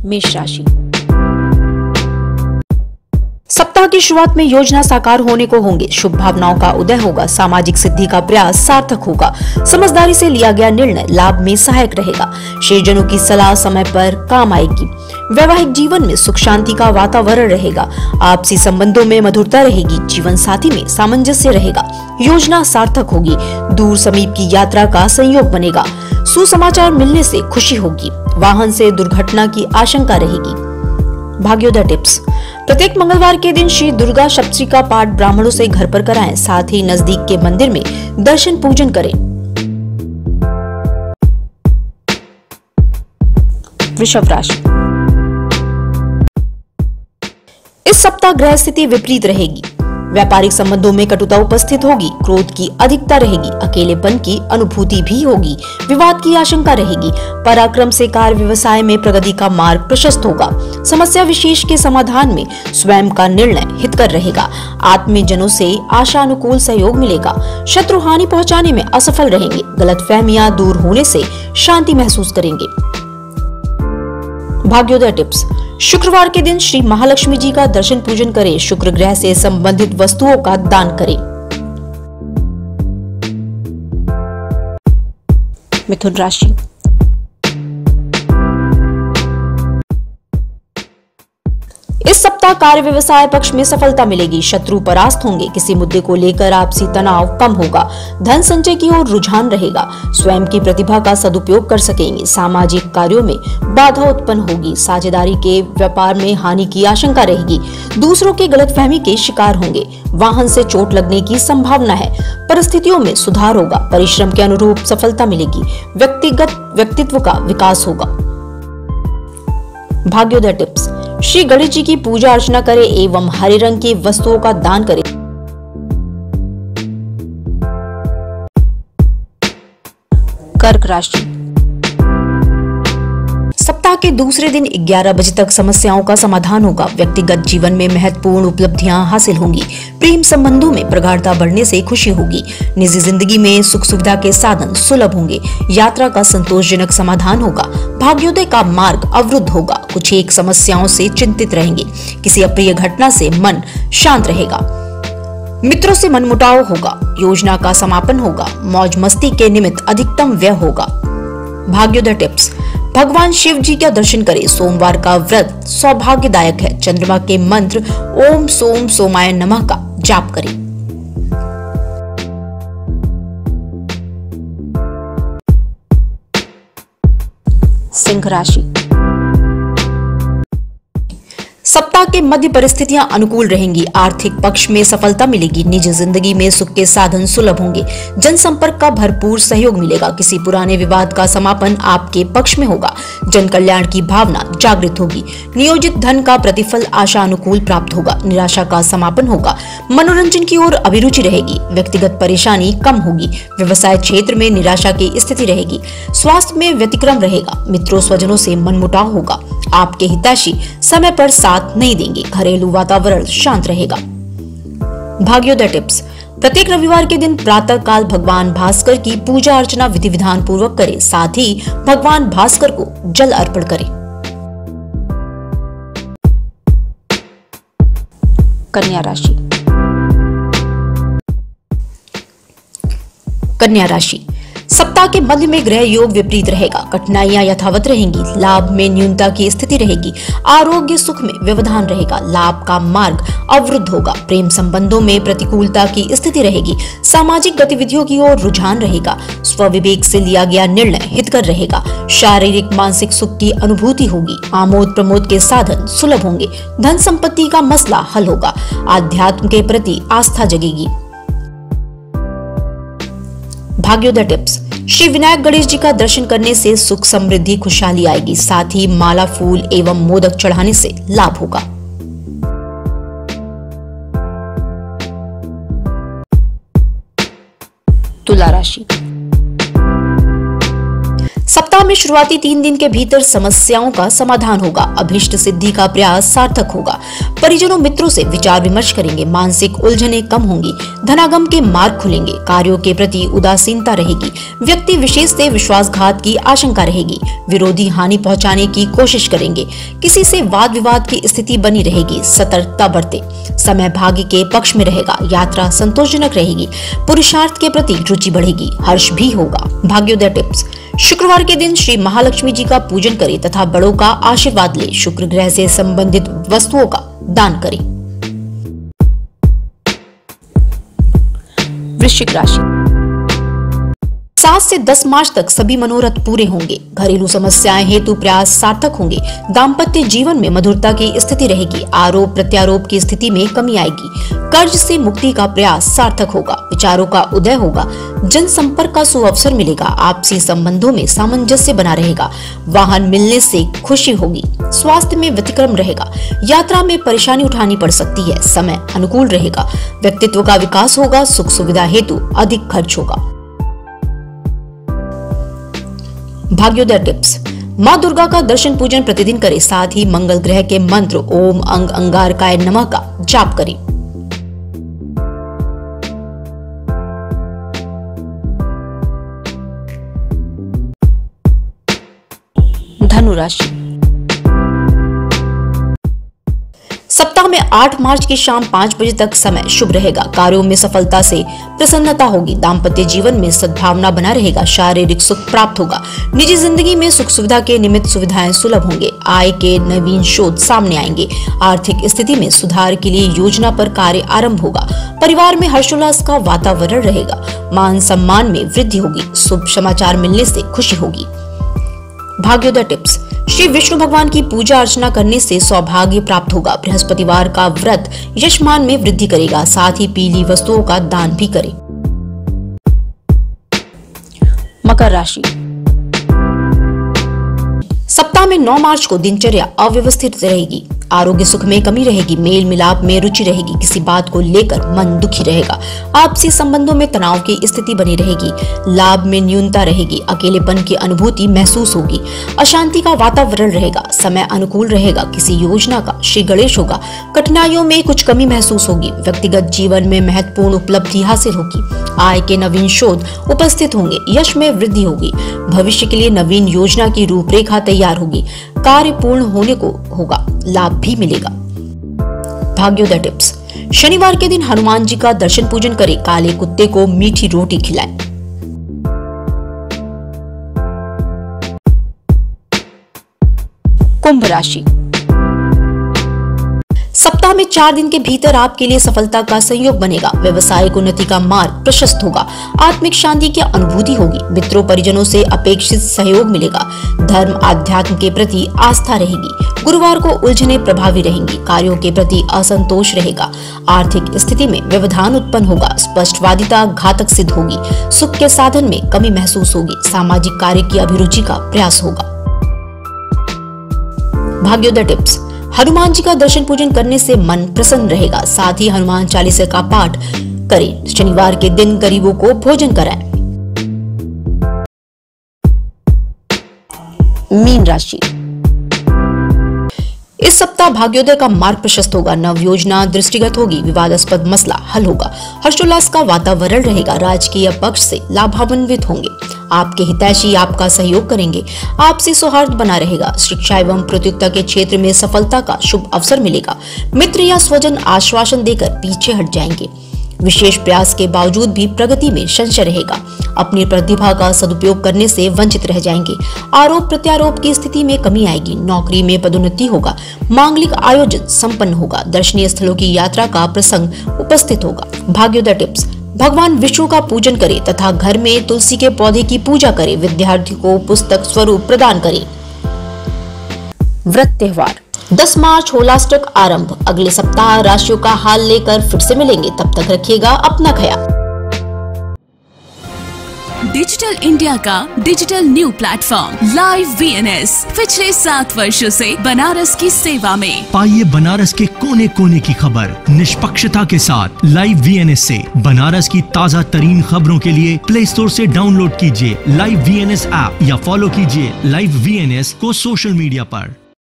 मेष राशि। सप्ताह की शुरुआत में योजना साकार होने को होंगे। शुभ भावनाओं का उदय होगा। सामाजिक सिद्धि का प्रयास सार्थक होगा। समझदारी से लिया गया निर्णय लाभ में सहायक रहेगा। शेषजनों की सलाह समय पर काम आएगी। वैवाहिक जीवन में सुख शांति का वातावरण रहेगा। आपसी संबंधों में मधुरता रहेगी। जीवन साथी में सामंजस्य रहेगा। योजना सार्थक होगी। दूर समीप की यात्रा का संयोग बनेगा। सुसमाचार मिलने से खुशी होगी। वाहन से दुर्घटना की आशंका रहेगी। भाग्योदय टिप्स। प्रत्येक मंगलवार के दिन श्री दुर्गा सप्तशती का पाठ ब्राह्मणों से घर पर कराएं। साथ ही नजदीक के मंदिर में दर्शन पूजन करें। वृषभ राशि। इस सप्ताह ग्रह स्थिति विपरीत रहेगी। व्यापारिक संबंधों में कटुता उपस्थित होगी। क्रोध की अधिकता रहेगी। अकेलेपन की अनुभूति भी होगी। विवाद की आशंका रहेगी। पराक्रम से कार्य व्यवसाय में प्रगति का मार्ग प्रशस्त होगा। समस्या विशेष के समाधान में स्वयं का निर्णय हितकर रहेगा। आत्मीयजनों से आशानुकूल सहयोग मिलेगा। शत्रु हानि पहुंचाने में असफल रहेंगे। गलतफहमियां दूर होने से शांति महसूस करेंगे। भाग्योदय टिप्स। शुक्रवार के दिन श्री महालक्ष्मी जी का दर्शन पूजन करें। शुक्र ग्रह से संबंधित वस्तुओं का दान करें। मिथुन राशि। इस सप्ताह कार्य व्यवसाय पक्ष में सफलता मिलेगी। शत्रु परास्त होंगे। किसी मुद्दे को लेकर आपसी तनाव कम होगा। धन संचय की ओर रुझान रहेगा। स्वयं की प्रतिभा का सदुपयोग कर सकेंगे। सामाजिक कार्यों में बाधा उत्पन्न होगी। साझेदारी के व्यापार में हानि की आशंका रहेगी। दूसरों के गलतफहमी के शिकार होंगे। वाहन से चोट लगने की संभावना है। परिस्थितियों में सुधार होगा। परिश्रम के अनुरूप सफलता मिलेगी। व्यक्तिगत व्यक्तित्व का विकास होगा। भाग्योदय टिप्स। श्री गणेश जी की पूजा अर्चना करें एवं हरे रंग की वस्तुओं का दान करें। कर्क राशि। सप्ताह के दूसरे दिन 11 बजे तक समस्याओं का समाधान होगा। व्यक्तिगत जीवन में महत्वपूर्ण उपलब्धियां हासिल होंगी। प्रेम संबंधों में प्रगाढ़ता बढ़ने से खुशी होगी। निजी जिंदगी में सुख सुविधा के साधन सुलभ होंगे। यात्रा का संतोषजनक समाधान होगा। भाग्योदय का मार्ग अवरुद्ध होगा। कुछ एक समस्याओं से चिंतित रहेंगे। किसी अप्रिय घटना से मन शांत रहेगा। मित्रों से मनमुटाव होगा। योजना का समापन होगा। मौज मस्ती के निमित्त अधिकतम व्यय होगा। भाग्योदय टिप्स। भगवान शिव जी का दर्शन करें। सोमवार का व्रत सौभाग्यदायक है। चंद्रमा के मंत्र ओम सोम सोमाय नमः का जाप करें। सिंह राशि। सप्ताह के मध्य परिस्थितियां अनुकूल रहेंगी। आर्थिक पक्ष में सफलता मिलेगी। निजी जिंदगी में सुख के साधन सुलभ होंगे। जनसंपर्क का भरपूर सहयोग मिलेगा। किसी पुराने विवाद का समापन आपके पक्ष में होगा। जन कल्याण की भावना जागृत होगी। नियोजित धन का प्रतिफल आशा अनुकूल प्राप्त होगा। निराशा का समापन होगा। मनोरंजन की ओर अभिरुचि रहेगी। व्यक्तिगत परेशानी कम होगी। व्यवसाय क्षेत्र में निराशा की स्थिति रहेगी। स्वास्थ्य में व्यतिक्रम रहेगा। मित्रों स्वजनों से मनमुटाव होगा। आपके हितैषी समय पर साथ नहीं देंगे। घरेलू वातावरण शांत रहेगा। भाग्योदय टिप्स। प्रत्येक रविवार के दिन प्रातः काल भगवान भास्कर की पूजा अर्चना विधि विधान पूर्वक करें। साथ ही भगवान भास्कर को जल अर्पण करें। कन्या राशि। कन्या राशि। सप्ताह के मध्य में ग्रह योग विपरीत रहेगा। कठिनाइयां यथावत रहेंगी। लाभ में न्यूनता की स्थिति रहेगी। आरोग्य सुख में व्यवधान रहेगा। लाभ का मार्ग अवरुद्ध होगा। प्रेम संबंधों में प्रतिकूलता की स्थिति रहेगी। सामाजिक गतिविधियों की ओर रुझान रहेगा। स्वविवेक से लिया गया निर्णय हितकर रहेगा। शारीरिक मानसिक सुख की अनुभूति होगी। आमोद प्रमोद के साधन सुलभ होंगे। धन संपत्ति का मसला हल होगा। आध्यात्म के प्रति आस्था जगेगी। भाग्योदय टिप्स। श्री विनायक गणेश जी का दर्शन करने से सुख समृद्धि खुशहाली आएगी। साथ ही माला फूल एवं मोदक चढ़ाने से लाभ होगा। तुला राशि। सप्ताह सप्ताह में शुरुआती 3 दिन के भीतर समस्याओं का समाधान होगा। अभीष्ट सिद्धि का प्रयास सार्थक होगा। परिजनों मित्रों से विचार विमर्श करेंगे। मानसिक उलझनें कम होंगी। धनागम के मार्ग खुलेंगे। कार्यों के प्रति उदासीनता रहेगी। व्यक्ति विशेष से विश्वासघात की आशंका रहेगी। विरोधी हानि पहुंचाने की कोशिश करेंगे। किसी से वाद विवाद की स्थिति बनी रहेगी। सतर्कता बरते। समय भाग्य के पक्ष में रहेगा। यात्रा संतोषजनक रहेगी। पुरुषार्थ के प्रति रुचि बढ़ेगी। हर्ष भी होगा। भाग्योदय टिप्स। शुक्रवार के दिन श्री महालक्ष्मी जी का पूजन करें तथा बड़ों का आशीर्वाद लें। शुक्र ग्रह से संबंधित वस्तुओं का दान करें। वृश्चिक राशि। 7 से 10 मार्च तक सभी मनोरथ पूरे होंगे। घरेलू समस्याएं हेतु प्रयास सार्थक होंगे। दाम्पत्य जीवन में मधुरता की स्थिति रहेगी। आरोप प्रत्यारोप की स्थिति में कमी आएगी। कर्ज से मुक्ति का प्रयास सार्थक होगा। विचारों का उदय होगा। जनसंपर्क का सुअवसर मिलेगा। आपसी संबंधों में सामंजस्य बना रहेगा। वाहन मिलने से खुशी होगी। स्वास्थ्य में व्यतिक्रम रहेगा। यात्रा में परेशानी उठानी पड़ सकती है। समय अनुकूल रहेगा। व्यक्तित्व का विकास होगा। सुख सुविधा हेतु अधिक खर्च होगा। भाग्योदय टिप्स। माँ दुर्गा का दर्शन पूजन प्रतिदिन करें। साथ ही मंगल ग्रह के मंत्र ओम अंग अंगारकाय नमः का जाप करें। धनु राशि। सप्ताह में 8 मार्च की शाम 5 बजे तक समय शुभ रहेगा। कार्यों में सफलता से प्रसन्नता होगी। दाम्पत्य जीवन में सद्भावना बना रहेगा। शारीरिक सुख प्राप्त होगा। निजी जिंदगी में सुख सुविधा के निमित्त सुविधाएं सुलभ होंगे। आय के नवीन शोध सामने आएंगे। आर्थिक स्थिति में सुधार के लिए योजना पर कार्य आरंभ होगा। परिवार में हर्षोल्लास का वातावरण रहेगा। मान सम्मान में वृद्धि होगी। शुभ समाचार मिलने से खुशी होगी। भाग्योदय टिप्स। श्री विष्णु भगवान की पूजा अर्चना करने से सौभाग्य प्राप्त होगा। बृहस्पतिवार का व्रत यशमान में वृद्धि करेगा। साथ ही पीली वस्तुओं का दान भी करें। मकर राशि। सप्ताह में 9 मार्च को दिनचर्या अव्यवस्थित रहेगी। आरोग्य सुख में कमी रहेगी। मेल मिलाप में रुचि रहेगी। किसी बात को लेकर मन दुखी रहेगा। आपसी संबंधों में तनाव की स्थिति बनी रहेगी। लाभ में न्यूनता रहेगी। अकेलेपन की अनुभूति महसूस होगी। अशांति का वातावरण रहेगा। समय अनुकूल रहेगा। किसी योजना का श्री गणेश होगा। कठिनाइयों में कुछ कमी महसूस होगी। व्यक्तिगत जीवन में महत्वपूर्ण उपलब्धि हासिल होगी। आय के नवीन शोध उपस्थित होंगे। यश में वृद्धि होगी। भविष्य के लिए नवीन योजना की रूपरेखा तैयार होगी। कार्य पूर्ण होने को होगा। लाभ भी मिलेगा। भाग्योदय टिप्स। शनिवार के दिन हनुमान जी का दर्शन पूजन करें। काले कुत्ते को मीठी रोटी खिलाएं। कुंभ राशि। सप्ताह में 4 दिन के भीतर आपके लिए सफलता का संयोग बनेगा। व्यवसायिक उन्नति का मार्ग प्रशस्त होगा। आत्मिक शांति की अनुभूति होगी। मित्रों परिजनों से अपेक्षित सहयोग मिलेगा। धर्म आध्यात्म के प्रति आस्था रहेगी। गुरुवार को उलझने प्रभावी रहेंगी। कार्यों के प्रति असंतोष रहेगा। आर्थिक स्थिति में व्यवधान उत्पन्न होगा। स्पष्टवादिता घातक सिद्ध होगी। सुख के साधन में कमी महसूस होगी। सामाजिक कार्य की अभिरुचि का प्रयास होगा। भाग्योदय टिप्स। हनुमान जी का दर्शन पूजन करने से मन प्रसन्न रहेगा। साथ ही हनुमान चालीसा का पाठ करें। शनिवार के दिन गरीबों को भोजन कराएं। मीन राशि। इस सप्ताह भाग्योदय का मार्ग प्रशस्त होगा। नव योजना दृष्टिगत होगी। विवादास्पद मसला हल होगा। हर्षोल्लास का वातावरण रहेगा। राजकीय पक्ष से लाभान्वित होंगे। आपके हितैषी आपका सहयोग करेंगे। आपसी सौहार्द बना रहेगा। शिक्षा एवं प्रतियोगिता के क्षेत्र में सफलता का शुभ अवसर मिलेगा। मित्र या स्वजन आश्वासन देकर पीछे हट जाएंगे। विशेष प्रयास के बावजूद भी प्रगति में संशय रहेगा। अपनी प्रतिभा का सदुपयोग करने से वंचित रह जाएंगे। आरोप प्रत्यारोप की स्थिति में कमी आएगी। नौकरी में पदोन्नति होगा। मांगलिक आयोजन संपन्न होगा। दर्शनीय स्थलों की यात्रा का प्रसंग उपस्थित होगा। भाग्योदय टिप्स। भगवान विष्णु का पूजन करें तथा घर में तुलसी के पौधे की पूजा करें। विद्यार्थी को पुस्तक स्वरूप प्रदान करें। व्रत त्योहार। 10 मार्च होलाष्टक आरंभ। अगले सप्ताह राशियों का हाल लेकर फिर से मिलेंगे। तब तक रखिएगा अपना ख्याल। डिजिटल इंडिया का digital new platform live VNS पिछले 7 वर्षों से बनारस की सेवा में। पाइए बनारस के कोने कोने की खबर निष्पक्षता के साथ लाइव VNS से। बनारस की ताज़ा तरीन खबरों के लिए प्ले स्टोर से डाउनलोड कीजिए लाइव VNS ऐप या फॉलो कीजिए लाइव VNS को सोशल मीडिया पर।